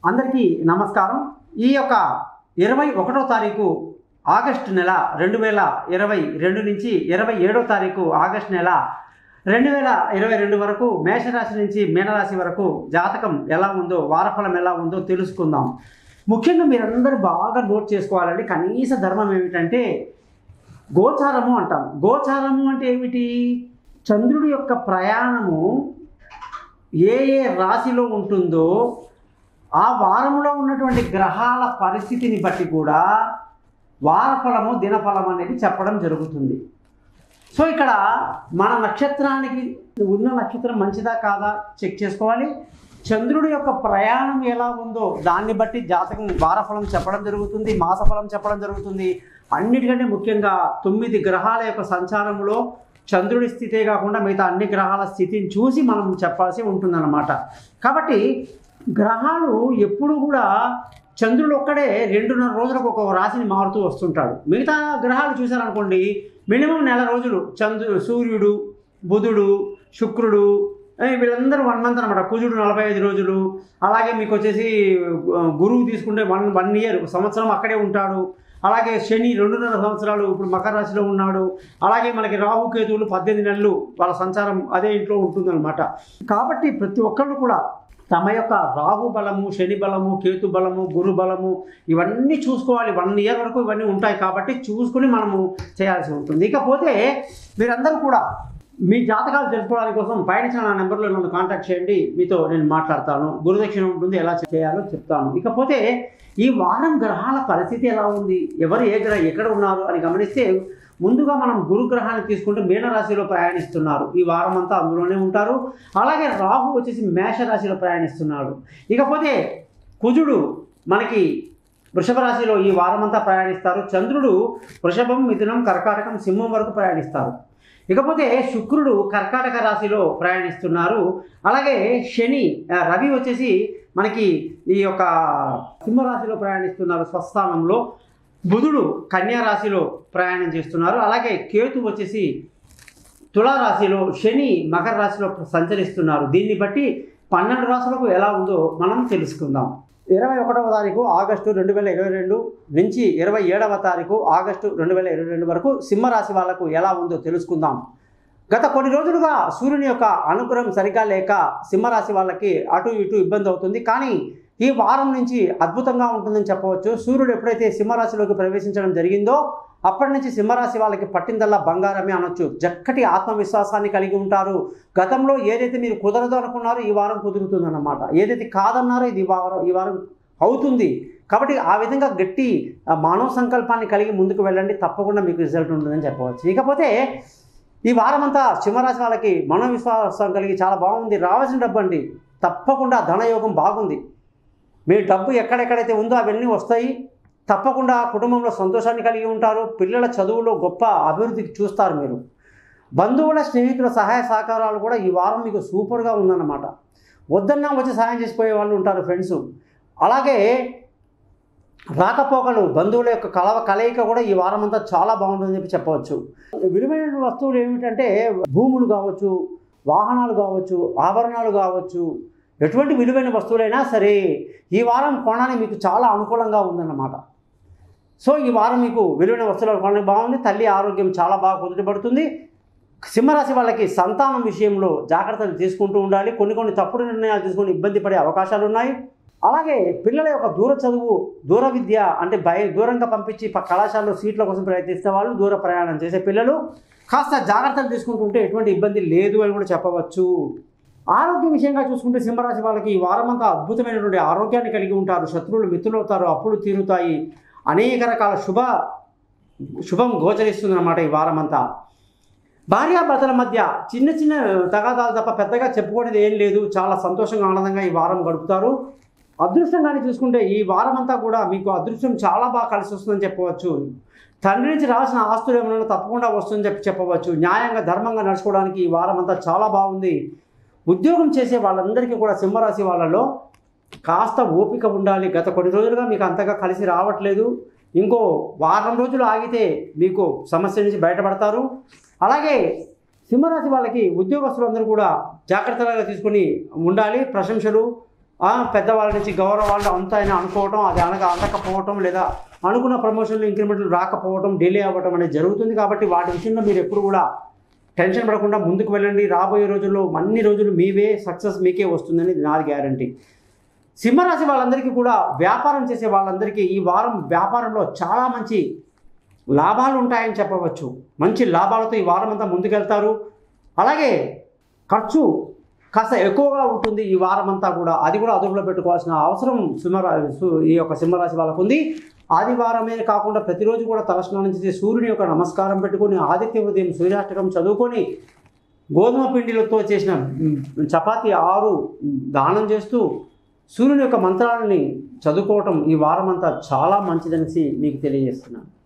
అందరికీ నమస్కారం. ఈ యొక్క 21వ తారీఖు ఆగస్టు నెల 2022 నుంచి 27వ తారీఖు ఆగస్టు నెల 2022 వరకు మేషరాశి నుంచి మీనరాశి వరకు జాతకం ఎలా ఉందో, వారఫలం ఎలా ఉందో తెలుసుకుందాం. ముఖ్యంగా మీరందరూ బాగా నోట్ చేసుకోవాలండి. కనీస ధర్మం ఏమిటంటే గోచారము అంటాం. గోచారము అంటే ఏమిటి? చంద్రుడి యొక్క ప్రయాణము ఏ రాశిలో ఉంటుందో ఆ వారంలో ఉన్నటువంటి గ్రహాల పరిస్థితిని బట్టి కూడా వారఫలము దినఫలం అనేది చెప్పడం జరుగుతుంది. సో ఇక్కడ మన నక్షత్రానికి ఉన్న నక్షత్రం మంచిదా కాదా చెక్ చేసుకోవాలి. చంద్రుడి యొక్క ప్రయాణం ఎలా ఉందో దాన్ని బట్టి జాతకం వారఫలం చెప్పడం జరుగుతుంది, మాసఫలం చెప్పడం జరుగుతుంది. అన్నిటికంటే ముఖ్యంగా 9 గ్రహాల యొక్క సంచారంలో చంద్రుడి స్థితే కాకుండా మిగతా అన్ని గ్రహాల స్థితిని చూసి మనం చెప్పాల్సి ఉంటుందన్నమాట. కాబట్టి గ్రహాలు ఎప్పుడు కూడా చంద్రుడు ఒక్కడే 2.5 రోజులకు ఒక రాశిని మారుతూ వస్తుంటాడు. మిగతా గ్రహాలు చూశారనుకోండి మినిమం నెల రోజులు సూర్యుడు, బుధుడు, శుక్రుడు వీళ్ళందరూ 1 మంత్ అనమాట. కుజుడు 45 రోజులు. అలాగే మీకు వచ్చేసి గురువు తీసుకుంటే వన్ ఇయర్ సంవత్సరం అక్కడే ఉంటాడు. అలాగే శని 2.5 సంవత్సరాలు ఇప్పుడు మకర రాశిలో ఉన్నాడు. అలాగే మనకి రాహుకేతువులు 18 నెలలు వాళ్ళ సంచారం అదే ఇంట్లో ఉంటుందన్నమాట. కాబట్టి ప్రతి ఒక్కళ్ళు కూడా తమ యొక్క రాహు బలము, శని బలము, కేతు బలము, గురు బలము ఇవన్నీ చూసుకోవాలి. 1 ఇయర్ వరకు ఇవన్నీ ఉంటాయి కాబట్టి చూసుకుని మనము చేయాల్సి ఉంటుంది. ఇకపోతే మీరందరూ కూడా మీ జాతకాలు తెలుసుకోవడానికి కోసం పైన నా నెంబర్లో నన్ను కాంటాక్ట్ చేయండి. మీతో నేను మాట్లాడతాను. గురుదక్షిణ ఉంటుంది, ఎలా చేయాలో చెప్తాను. ఇకపోతే ఈ వారం గ్రహాల పరిస్థితి ఎలా ఉంది, ఎవరు ఎక్కడ ఉన్నారు అని గమనిస్తే ముందుగా మనం గురుగ్రహాన్ని తీసుకుంటే మీనరాశిలో ప్రయాణిస్తున్నారు. ఈ వారం అంతా అందులోనే ఉంటారు. అలాగే రాహు వచ్చేసి మేషరాశిలో ప్రయాణిస్తున్నాడు. ఇకపోతే కుజుడు మనకి వృషభ రాశిలో ఈ వారం అంతా ప్రయాణిస్తారు. చంద్రుడు వృషభం, మిథునం, కర్కాటకం, సింహం వరకు ప్రయాణిస్తారు. ఇకపోతే శుక్రుడు కర్కాటక రాశిలో ప్రయాణిస్తున్నారు. అలాగే రవి వచ్చేసి మనకి ఈ యొక్క సింహరాశిలో ప్రయాణిస్తున్నారు స్వస్థానంలో. బుధుడు కన్యా రాశిలో ప్రయాణం చేస్తున్నారు. అలాగే కేతు వచ్చేసి తులారాశిలో, శని మకర రాశిలో సంచరిస్తున్నారు. దీన్ని బట్టి 12 రాశులకు ఎలా ఉందో మనం తెలుసుకుందాం. 21వ తారీఖు ఆగస్టు 2022 నుంచి 27వ తారీఖు ఆగస్టు 2022 వరకు సింహరాశి వాళ్లకు ఎలా ఉందో తెలుసుకుందాం. గత కొన్ని రోజులుగా సూర్యుని యొక్క అనుగ్రహం సరిగా లేక సింహరాశి వాళ్ళకి అటు ఇటు ఇబ్బంది అవుతుంది. కానీ ఈ వారం నుంచి అద్భుతంగా ఉంటుందని చెప్పవచ్చు. సూర్యుడు ఎప్పుడైతే సింహరాశిలోకి ప్రవేశించడం జరిగిందో అప్పటి నుంచి సింహరాశి వాళ్ళకి పట్టిందల్లా బంగారమే అనొచ్చు. చక్కటి ఆత్మవిశ్వాసాన్ని కలిగి ఉంటారు. గతంలో ఏదైతే మీరు కుదరదు అనుకున్నారో ఈ వారం కుదురుతుందన్నమాట. ఏదైతే కాదన్నారో ఈ వారం అవుతుంది. కాబట్టి ఆ విధంగా గట్టి మానవ సంకల్పాన్ని కలిగి ముందుకు వెళ్ళండి. తప్పకుండా మీకు రిజల్ట్ ఉంటుందని చెప్పవచ్చు. ఇకపోతే ఈ వారం అంతా సింహరాశి వాళ్ళకి మనోవిశ్వాసం కలిగి చాలా బాగుంది. రావాల్సిన డబ్బు అండి తప్పకుండా ధనయోగం బాగుంది. మీ డబ్బు ఎక్కడెక్కడైతే ఉందో అవన్నీ వస్తాయి. తప్పకుండా కుటుంబంలో సంతోషాన్ని కలిగి ఉంటారు. పిల్లల చదువులో గొప్ప అభివృద్ధికి చూస్తారు మీరు. బంధువుల, స్నేహితుల సహాయ సహకారాలు కూడా ఈ వారం మీకు సూపర్గా ఉందన్నమాట. వద్దన్నా వచ్చి సహాయం చేసిపోయే వాళ్ళు ఉంటారు ఫ్రెండ్స్. అలాగే రాకపోకలు, బంధువుల యొక్క కలయిక కూడా ఈ వారం అంతా చాలా బాగుంటుందని చెప్పవచ్చు. విలువైన వస్తువులు ఏమిటంటే భూములు కావచ్చు, వాహనాలు కావచ్చు, ఆభరణాలు కావచ్చు, ఎటువంటి విలువైన వస్తువులైనా సరే ఈ వారం కొనడానికి మీకు చాలా అనుకూలంగా ఉందన్నమాట. సో ఈ వారం మీకు విలువైన వస్తువులు కొనడానికి బాగుంది. తల్లి ఆరోగ్యం చాలా బాగా కుదుటపడుతుంది. సింహరాశి వాళ్ళకి సంతానం విషయంలో జాగ్రత్తలు తీసుకుంటూ ఉండాలి. కొన్ని తప్పుడు నిర్ణయాలు తీసుకొని ఇబ్బంది పడే అవకాశాలు ఉన్నాయి. అలాగే పిల్లల యొక్క దూర చదువు, దూర విద్య అంటే దూరంగా పంపించి కళాశాలలో సీట్ల కోసం ప్రయత్నిస్తే వాళ్ళు, దూర ప్రయాణం చేసే పిల్లలు కాస్త జాగ్రత్తలు తీసుకుంటుంటే ఎటువంటి ఇబ్బంది లేదు అని కూడా చెప్పవచ్చు. ఆరోగ్య విషయంగా చూసుకుంటే సింహరాశి వాళ్ళకి ఈ వారం అంతా అద్భుతమైనటువంటి ఆరోగ్యాన్ని కలిగి ఉంటారు. శత్రువులు మిత్రులు అవుతారు, అప్పులు తీరుతాయి. అనేక రకాల శుభం గోచరిస్తుందన్నమాట ఈ వారం అంతా. భార్యాభర్తల మధ్య చిన్న తగాదాలు తప్ప పెద్దగా చెప్పుకోవడానికి ఏం లేదు. చాలా సంతోషంగా ఆనందంగా ఈ వారం గడుపుతారు. అదృష్టంగానే చూసుకుంటే ఈ వారం అంతా కూడా మీకు అదృష్టం చాలా బాగా కలిసి వస్తుందని చెప్పవచ్చు. తండ్రి నుంచి రావాల్సిన ఆస్తులు ఏమైనా తప్పకుండా వస్తుందని చెప్పవచ్చు. న్యాయంగా ధర్మంగా నడుచుకోవడానికి ఈ వారం అంతా చాలా బాగుంది. ఉద్యోగం చేసే వాళ్ళందరికీ కూడా సింహరాశి వాళ్ళలో కాస్త ఓపిక ఉండాలి. గత కొన్ని రోజులుగా మీకు అంతగా కలిసి రావట్లేదు. ఇంకో వారం రోజులు ఆగితే మీకు సమస్య నుంచి బయటపడతారు. అలాగే సింహరాశి వాళ్ళకి ఉద్యోగస్తులందరూ కూడా జాగ్రత్తగా తీసుకుని ఉండాలి. ప్రశంసలు పెద్దవాళ్ళ నుంచి గౌరవాలు అంతాయని అనుకోవటం, అది అందకపోవటం, లేదా అనుకున్న ప్రమోషన్లు ఇంక్రిమెంట్లు రాకపోవటం, డిలే అవ్వటం అనేది జరుగుతుంది. కాబట్టి వాటి విషయంలో మీరు ఎప్పుడు కూడా టెన్షన్ పడకుండా ముందుకు వెళ్ళండి. రాబోయే రోజుల్లో అన్ని రోజులు మీవే, సక్సెస్ మీకే వస్తుందని నాది గ్యారంటీ. సింహరాశి వాళ్ళందరికీ కూడా, వ్యాపారం చేసే వాళ్ళందరికీ ఈ వారం వ్యాపారంలో చాలా మంచి లాభాలు ఉంటాయని చెప్పవచ్చు. మంచి లాభాలతో ఈ వారం అంతా ముందుకెళ్తారు. అలాగే ఖర్చు కాస్త ఎక్కువగా ఉంటుంది ఈ వారం అంతా కూడా, అది కూడా అదుపులో పెట్టుకోవాల్సిన అవసరం ఈ యొక్క సింహరాశి వాళ్ళకు ఉంది. ఆదివారమే కాకుండా ప్రతిరోజు కూడా తలస్నానం చేసి సూర్యుని యొక్క నమస్కారం పెట్టుకొని, ఆదిత్య ఉదయం సూర్యాష్టకం చదువుకొని, గోధుమ పిండిలతో చేసిన చపాతీ 6 దానం చేస్తూ సూర్యుని యొక్క మంత్రాలని చదువుకోవటం ఈ వారం అంతా చాలా మంచిదనేసి మీకు తెలియజేస్తున్నాను.